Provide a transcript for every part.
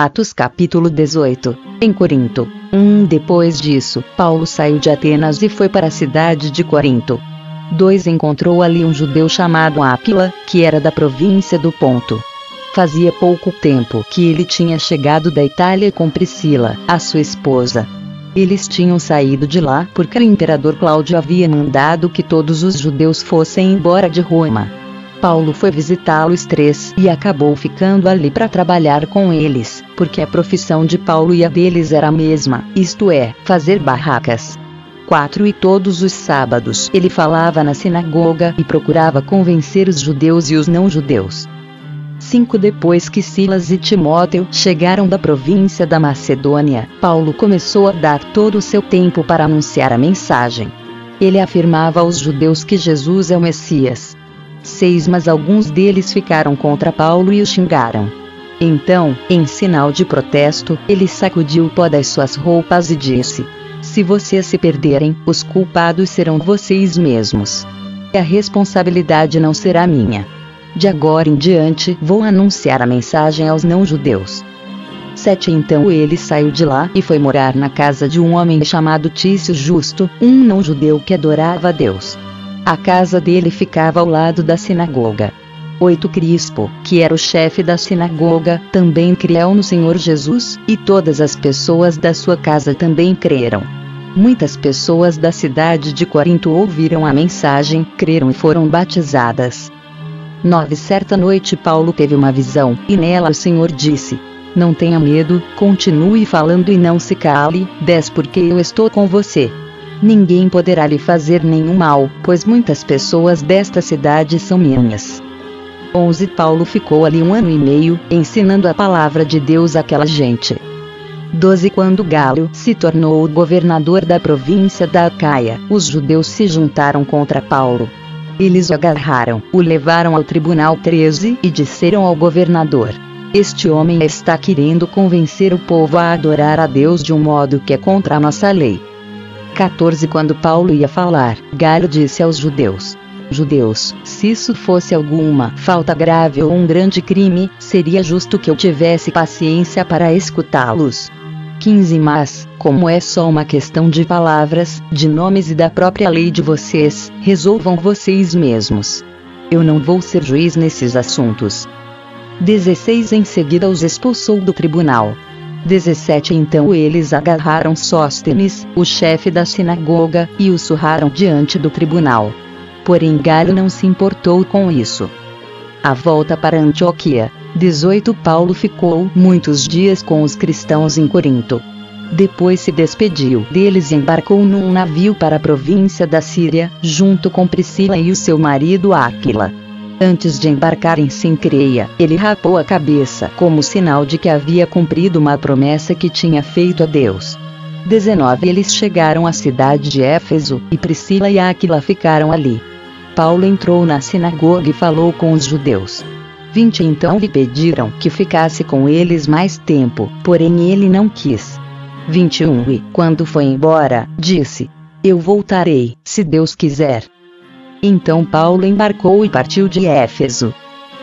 Atos capítulo 18. Em Corinto. Depois disso, Paulo saiu de Atenas e foi para a cidade de Corinto. 2. Encontrou ali um judeu chamado Áquila, que era da província do Ponto. Fazia pouco tempo que ele tinha chegado da Itália com Priscila, a sua esposa. Eles tinham saído de lá porque o imperador Cláudio havia mandado que todos os judeus fossem embora de Roma. Paulo foi visitá-los 3 e acabou ficando ali para trabalhar com eles, porque a profissão de Paulo e a deles era a mesma, isto é, fazer barracas. 4. E todos os sábados ele falava na sinagoga e procurava convencer os judeus e os não-judeus. 5. Depois que Silas e Timóteo chegaram da província da Macedônia, Paulo começou a dar todo o seu tempo para anunciar a mensagem. Ele afirmava aos judeus que Jesus é o Messias. 6. Mas alguns deles ficaram contra Paulo e o xingaram. Então, em sinal de protesto, ele sacudiu o pó das suas roupas e disse: "Se vocês se perderem, os culpados serão vocês mesmos. A responsabilidade não será minha. De agora em diante, vou anunciar a mensagem aos não-judeus." 7. Então ele saiu de lá e foi morar na casa de um homem chamado Tício Justo, um não-judeu que adorava a Deus. A casa dele ficava ao lado da sinagoga. 8. Crispo, que era o chefe da sinagoga, também creu no Senhor Jesus, e todas as pessoas da sua casa também creram. Muitas pessoas da cidade de Corinto ouviram a mensagem, creram e foram batizadas. 9. Certa noite Paulo teve uma visão, e nela o Senhor disse: "Não tenha medo, continue falando e não se cale. 10. Porque eu estou com você. Ninguém poderá lhe fazer nenhum mal, pois muitas pessoas desta cidade são minhas." 11. Paulo ficou ali 1 ano e meio, ensinando a palavra de Deus àquela gente. 12. Quando Gálio se tornou o governador da província da Acaia, os judeus se juntaram contra Paulo. Eles o agarraram, o levaram ao tribunal 13 e disseram ao governador: "Este homem está querendo convencer o povo a adorar a Deus de um modo que é contra a nossa lei." 14. Quando Paulo ia falar, Gálio disse aos judeus: "Judeus, se isso fosse alguma falta grave ou um grande crime, seria justo que eu tivesse paciência para escutá-los." 15. Mas, como é só uma questão de palavras, de nomes e da própria lei de vocês, resolvam vocês mesmos. Eu não vou ser juiz nesses assuntos. 16. Em seguida os expulsou do tribunal. 17. Então eles agarraram Sóstenes, o chefe da sinagoga, e o surraram diante do tribunal. Porém Gálio não se importou com isso. A volta para Antioquia. 18. Paulo ficou muitos dias com os cristãos em Corinto. Depois se despediu deles e embarcou num navio para a província da Síria, junto com Priscila e o seu marido Áquila. Antes de embarcar em Cencreia, ele rapou a cabeça como sinal de que havia cumprido uma promessa que tinha feito a Deus. 19. Eles chegaram à cidade de Éfeso, e Priscila e Áquila ficaram ali. Paulo entrou na sinagoga e falou com os judeus. 20. Então lhe pediram que ficasse com eles mais tempo, porém ele não quis. 21. E, quando foi embora, disse: "Eu voltarei, se Deus quiser." Então Paulo embarcou e partiu de Éfeso.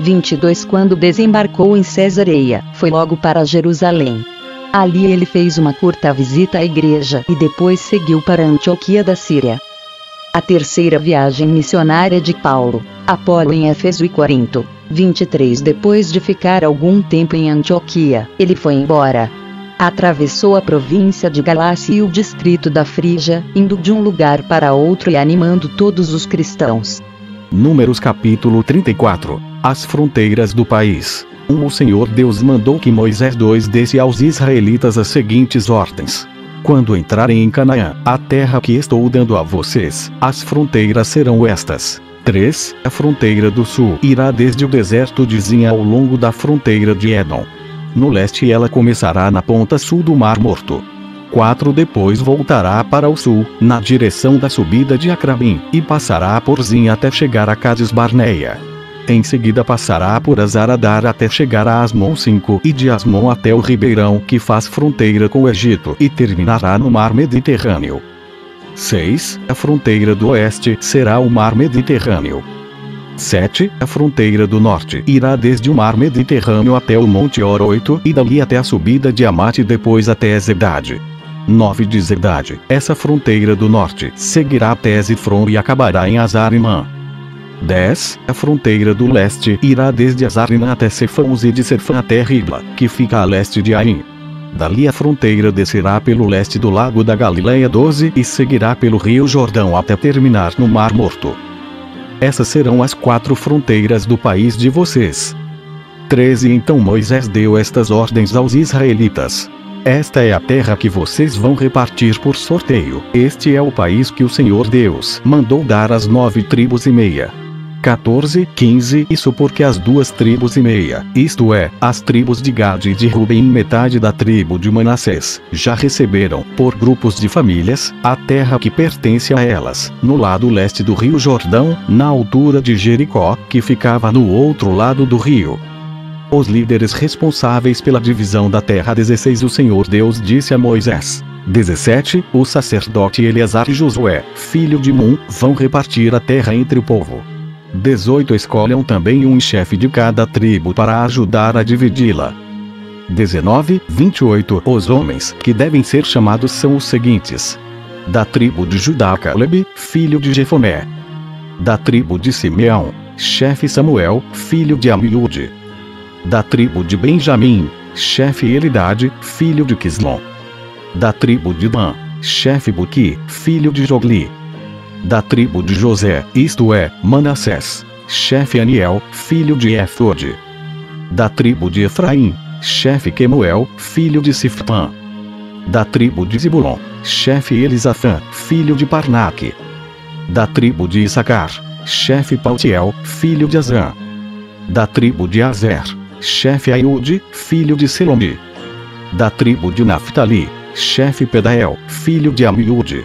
22. Quando desembarcou em Cesareia, foi logo para Jerusalém. Ali ele fez uma curta visita à igreja e depois seguiu para Antioquia da Síria. A terceira viagem missionária de Paulo. Apolo em Éfeso e Corinto. 23. Depois de ficar algum tempo em Antioquia, ele foi embora. Atravessou a província de Galácia e o distrito da Frígia, indo de um lugar para outro e animando todos os cristãos. Números capítulo 34. As fronteiras do país. O Senhor Deus mandou que Moisés desse aos israelitas as seguintes ordens: "Quando entrarem em Canaã, a terra que estou dando a vocês, as fronteiras serão estas. 3. A fronteira do sul irá desde o deserto de Zin ao longo da fronteira de Édom. No leste ela começará na ponta sul do Mar Morto. 4. Depois voltará para o sul, na direção da subida de Acrabim, e passará por Zin até chegar a Cades Barneia. Em seguida passará por Azaradar até chegar a Asmon 5 e de Asmon até o ribeirão que faz fronteira com o Egito e terminará no Mar Mediterrâneo. 6. A fronteira do oeste será o Mar Mediterrâneo. 7. A fronteira do norte irá desde o mar Mediterrâneo até o Monte Hor. 8. E dali até a subida de Amate e depois até Zedade. 9. De Zedade, essa fronteira do norte seguirá até Zifron e acabará em Azarimã. 10. A fronteira do leste irá desde Azarimã até Cefãos e de Cefã até Ribla, que fica a leste de Aim. Dali a fronteira descerá pelo leste do lago da Galileia. 12. E seguirá pelo rio Jordão até terminar no Mar Morto. Essas serão as 4 fronteiras do país de vocês. 13. Então Moisés deu estas ordens aos israelitas. Esta é a terra que vocês vão repartir por sorteio. Este é o país que o Senhor Deus mandou dar às 9 tribos e meia. 14, 15. Isso porque as 2 tribos e meia, isto é, as tribos de Gade e de Ruben e metade da tribo de Manassés, já receberam, por grupos de famílias, a terra que pertence a elas, no lado leste do rio Jordão, na altura de Jericó, que ficava no outro lado do rio. Os líderes responsáveis pela divisão da terra. 16. O Senhor Deus disse a Moisés. 17. O sacerdote Eleazar e Josué, filho de Nun, vão repartir a terra entre o povo. 18. Escolham também um chefe de cada tribo para ajudar a dividi-la. 19, 28. Os homens que devem ser chamados são os seguintes: da tribo de Judá, Caleb, filho de Jefoné; da tribo de Simeão, chefe Samuel, filho de Amiúde; da tribo de Benjamim, chefe Elidade, filho de Quislom; da tribo de Dan, chefe Buqui, filho de Jogli; da tribo de José, isto é, Manassés, chefe Aniel, filho de Éfode; da tribo de Efraim, chefe Quemuel, filho de Sifpã; da tribo de Zebulon, chefe Elisafã, filho de Parnaque; da tribo de Issacar, chefe Paltiel, filho de Azã; da tribo de Azer, chefe Aiude, filho de Selomí; da tribo de Naphtali, chefe Pedael, filho de Amiúde.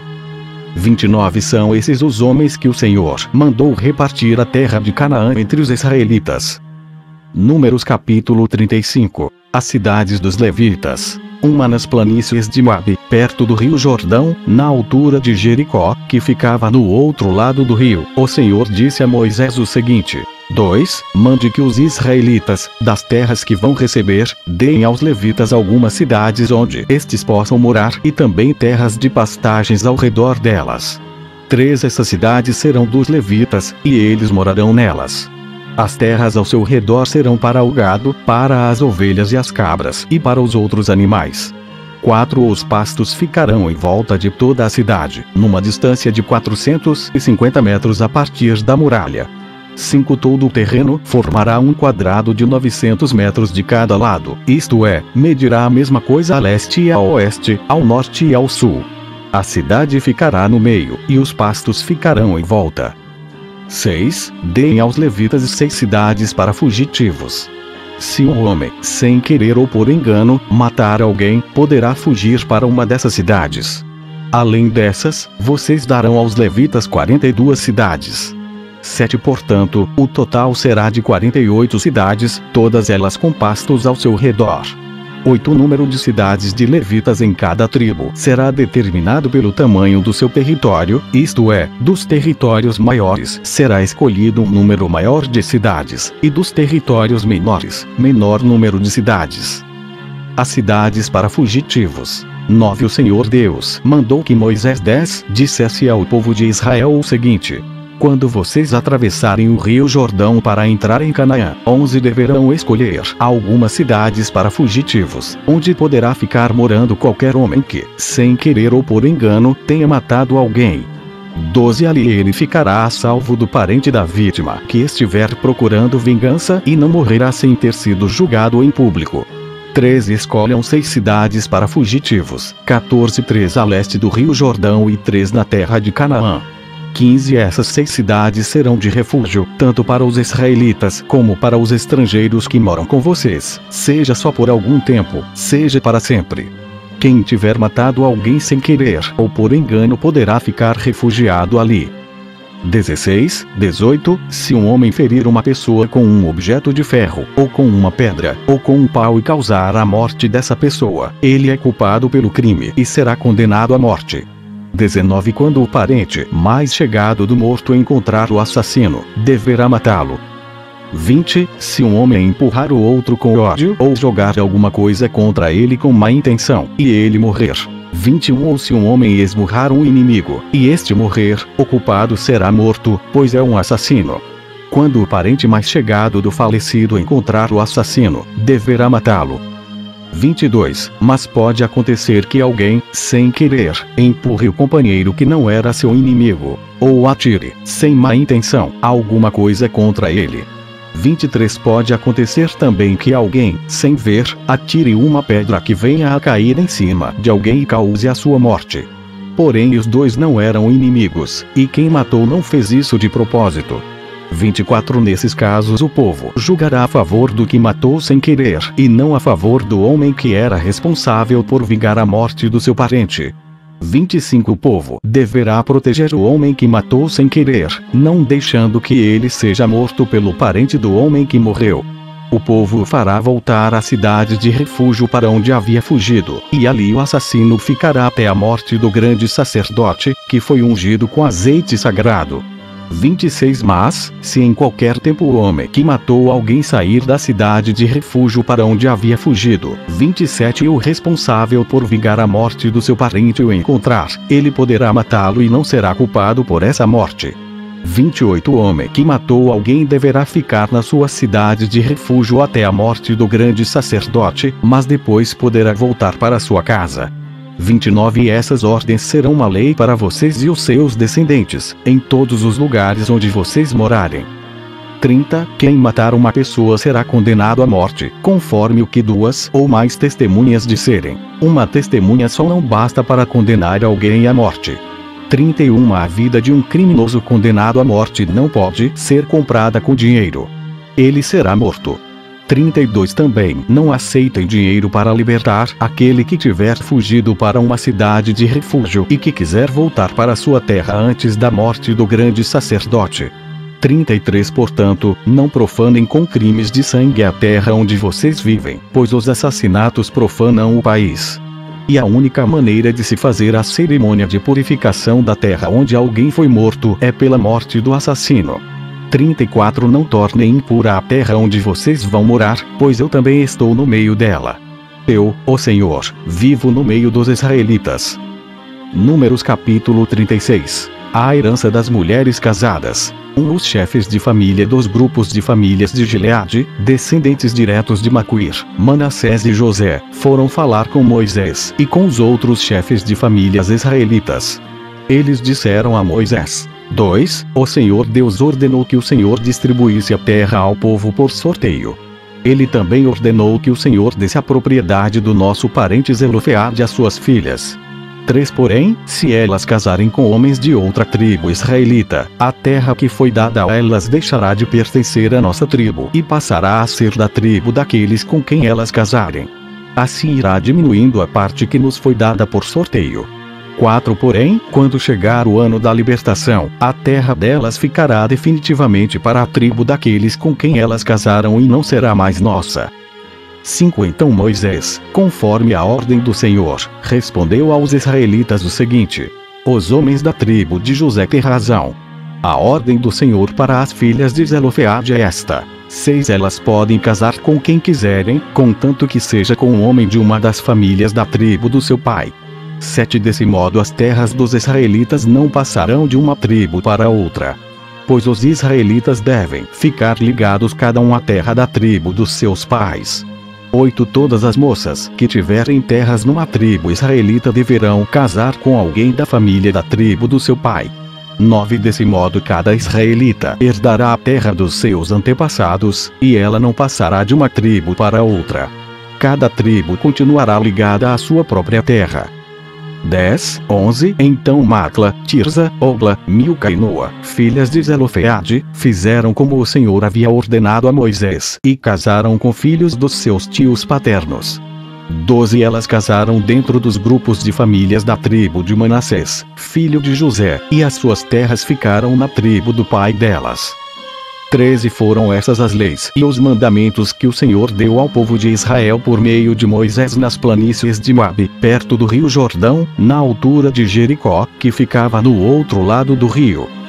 29. São esses os homens que o Senhor mandou repartir a terra de Canaã entre os israelitas. Números capítulo 35. As cidades dos levitas. Uma nas planícies de Moabe, perto do rio Jordão, na altura de Jericó, que ficava no outro lado do rio. O Senhor disse a Moisés o seguinte: 2. Mande que os israelitas, das terras que vão receber, deem aos levitas algumas cidades onde estes possam morar e também terras de pastagens ao redor delas. 3. Essas cidades serão dos levitas, e eles morarão nelas. As terras ao seu redor serão para o gado, para as ovelhas e as cabras e para os outros animais. 4. Os pastos ficarão em volta de toda a cidade, numa distância de 450 metros a partir da muralha. 5. Todo o terreno formará um quadrado de 900 metros de cada lado, isto é, medirá a mesma coisa a leste e a oeste, ao norte e ao sul. A cidade ficará no meio, e os pastos ficarão em volta. 6. Deem aos levitas 6 cidades para fugitivos. Se um homem, sem querer ou por engano, matar alguém, poderá fugir para uma dessas cidades. Além dessas, vocês darão aos levitas 42 cidades. 7. Portanto, o total será de 48 cidades, todas elas com pastos ao seu redor. 8. O número de cidades de levitas em cada tribo será determinado pelo tamanho do seu território, isto é, dos territórios maiores será escolhido um número maior de cidades, e dos territórios menores, menor número de cidades. As cidades para fugitivos. 9. O Senhor Deus mandou que Moisés dissesse ao povo de Israel o seguinte: quando vocês atravessarem o rio Jordão para entrar em Canaã, 11 deverão escolher algumas cidades para fugitivos, onde poderá ficar morando qualquer homem que, sem querer ou por engano, tenha matado alguém. 12 Ali ele ficará a salvo do parente da vítima que estiver procurando vingança e não morrerá sem ter sido julgado em público. 13 Escolham 6 cidades para fugitivos, 14 3 a leste do rio Jordão e 3 na terra de Canaã. 15 Essas 6 cidades serão de refúgio, tanto para os israelitas como para os estrangeiros que moram com vocês, seja só por algum tempo, seja para sempre. Quem tiver matado alguém sem querer ou por engano poderá ficar refugiado ali. 16, 18 Se um homem ferir uma pessoa com um objeto de ferro, ou com uma pedra, ou com um pau e causar a morte dessa pessoa, ele é culpado pelo crime e será condenado à morte. 19 Quando o parente mais chegado do morto encontrar o assassino, deverá matá-lo. 20 Se um homem empurrar o outro com ódio ou jogar alguma coisa contra ele com má intenção, e ele morrer. 21 Ou se um homem esmurrar um inimigo, e este morrer, o culpado será morto, pois é um assassino. Quando o parente mais chegado do falecido encontrar o assassino, deverá matá-lo. 22 Mas pode acontecer que alguém, sem querer, empurre o companheiro que não era seu inimigo, ou atire, sem má intenção, alguma coisa contra ele. 23 Pode acontecer também que alguém, sem ver, atire uma pedra que venha a cair em cima de alguém e cause a sua morte. Porém os dois não eram inimigos, e quem matou não fez isso de propósito. 24 Nesses casos o povo julgará a favor do que matou sem querer, e não a favor do homem que era responsável por vingar a morte do seu parente. 25 O povo deverá proteger o homem que matou sem querer, não deixando que ele seja morto pelo parente do homem que morreu. O povo o fará voltar à cidade de refúgio para onde havia fugido, e ali o assassino ficará até a morte do grande sacerdote, que foi ungido com azeite sagrado. 26 Mas, se em qualquer tempo o homem que matou alguém sair da cidade de refúgio para onde havia fugido, 27 O responsável por vingar a morte do seu parente o encontrar, ele poderá matá-lo e não será culpado por essa morte. 28 O homem que matou alguém deverá ficar na sua cidade de refúgio até a morte do grande sacerdote, mas depois poderá voltar para sua casa. 29 E essas ordens serão uma lei para vocês e os seus descendentes, em todos os lugares onde vocês morarem. 30 Quem matar uma pessoa será condenado à morte, conforme o que duas ou mais testemunhas disserem. Uma testemunha só não basta para condenar alguém à morte. 31 A vida de um criminoso condenado à morte não pode ser comprada com dinheiro. Ele será morto. 32 Também não aceitem dinheiro para libertar aquele que tiver fugido para uma cidade de refúgio e que quiser voltar para sua terra antes da morte do grande sacerdote. 33 Portanto, não profanem com crimes de sangue a terra onde vocês vivem, pois os assassinatos profanam o país. E a única maneira de se fazer a cerimônia de purificação da terra onde alguém foi morto é pela morte do assassino. 34 Não tornem impura a terra onde vocês vão morar, pois eu também estou no meio dela. Eu, o Senhor, vivo no meio dos israelitas. Números capítulo 36. A herança das mulheres casadas. Os chefes de família dos grupos de famílias de Gileade, descendentes diretos de Maquir, Manassés e José, foram falar com Moisés e com os outros chefes de famílias israelitas. Eles disseram a Moisés: 2. O Senhor Deus ordenou que o Senhor distribuísse a terra ao povo por sorteio. Ele também ordenou que o Senhor desse a propriedade do nosso parente Zelofeade às suas filhas. 3 Porém, se elas casarem com homens de outra tribo israelita, a terra que foi dada a elas deixará de pertencer à nossa tribo e passará a ser da tribo daqueles com quem elas casarem. Assim irá diminuindo a parte que nos foi dada por sorteio. 4 Porém, quando chegar o ano da libertação, a terra delas ficará definitivamente para a tribo daqueles com quem elas casaram e não será mais nossa. 5 Então Moisés, conforme a ordem do Senhor, respondeu aos israelitas o seguinte: os homens da tribo de José têm razão. A ordem do Senhor para as filhas de Zelofeade é esta: 6 Elas podem casar com quem quiserem, contanto que seja com um homem de uma das famílias da tribo do seu pai. 7 Desse modo as terras dos israelitas não passarão de uma tribo para outra. Pois os israelitas devem ficar ligados cada um à terra da tribo dos seus pais. 8 Todas as moças que tiverem terras numa tribo israelita deverão casar com alguém da família da tribo do seu pai. 9 Desse modo cada israelita herdará a terra dos seus antepassados, e ela não passará de uma tribo para outra. Cada tribo continuará ligada à sua própria terra. 10, 11 Então Matla, Tirza, Ogla, Milca e Noa, filhas de Zelofeade, fizeram como o Senhor havia ordenado a Moisés, e casaram com filhos dos seus tios paternos. 12 Elas casaram dentro dos grupos de famílias da tribo de Manassés, filho de José, e as suas terras ficaram na tribo do pai delas. 13 Foram essas as leis e os mandamentos que o Senhor deu ao povo de Israel por meio de Moisés nas planícies de Moabe, perto do rio Jordão, na altura de Jericó, que ficava no outro lado do rio.